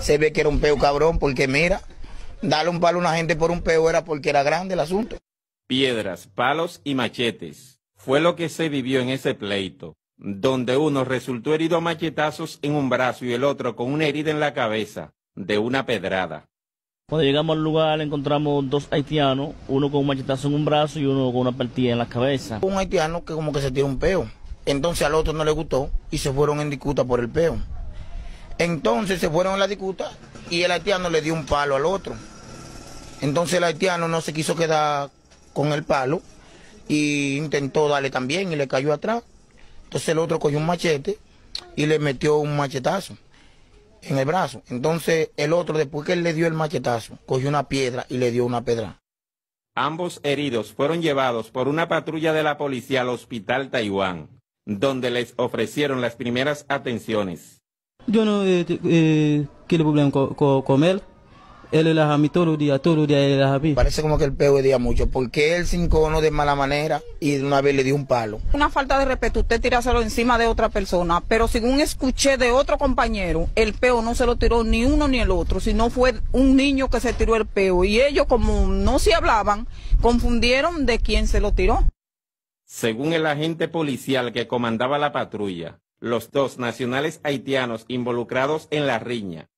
se ve que era un peo cabrón, porque mira, darle un palo a una gente por un peo era porque era grande el asunto. Piedras, palos y machetes fue lo que se vivió en ese pleito, donde uno resultó herido a machetazos en un brazo y el otro con una herida en la cabeza de una pedrada. Cuando llegamos al lugar encontramos dos haitianos, uno con un machetazo en un brazo y uno con una partida en la cabeza. Un haitiano que como que se tiró un peo, entonces al otro no le gustó y se fueron en disputa por el peo. Entonces se fueron en la disputa y el haitiano le dio un palo al otro. Entonces el haitiano no se quiso quedar con el palo y intentó darle también y le cayó atrás. Entonces el otro cogió un machete y le metió un machetazo en el brazo. Entonces el otro, después que él le dio el machetazo, cogió una piedra y le dio una pedra. Ambos heridos fueron llevados por una patrulla de la policía al hospital Taiwán, donde les ofrecieron las primeras atenciones. Yo no quiero problema con él. Él es a mí todo el día él es a mí. Parece como que el peo día mucho, porque él se encojonó de mala manera y de una vez le dio un palo. Una falta de respeto, usted tirárselo encima de otra persona, pero según escuché de otro compañero, el peo no se lo tiró ni uno ni el otro, sino fue un niño que se tiró el peo y ellos, como no se hablaban, confundieron de quién se lo tiró. Según el agente policial que comandaba la patrulla, los dos nacionales haitianos involucrados en la riña